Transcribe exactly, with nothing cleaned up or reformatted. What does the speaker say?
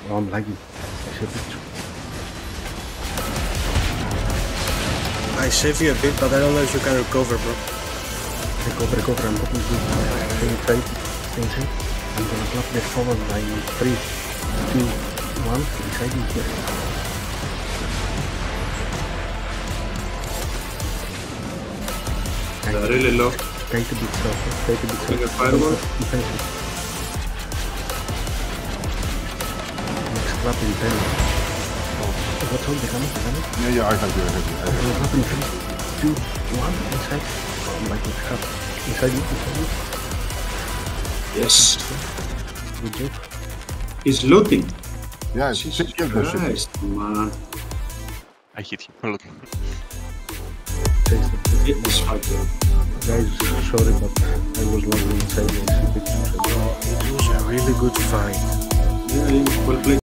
Oh, I'm lagging. I saved it. I save you a bit, but I don't know if you can recover, bro. Recover, recover. I'm hoping to stay inside. Stay inside. I'm gonna drop the phone on my three, two, one. Inside in here. They're really low. Try to be slow. Try to be slow. Bring a fireball. Defensive. Next clap in ten. What's on the camera? The camera? Yeah, yeah, I have you, I have you. I have you. Clap in three, two, one. Inside. Oh my god, crap. Inside you, inside you. Yes. Good job. He's looting. Yeah, Jesus kill the shit. Christ, man. I hit him for looking. Taste it. It was fucking. Guys, sorry, but I was lagging inside. I see pictures. It was a really good fight. Yeah, well played.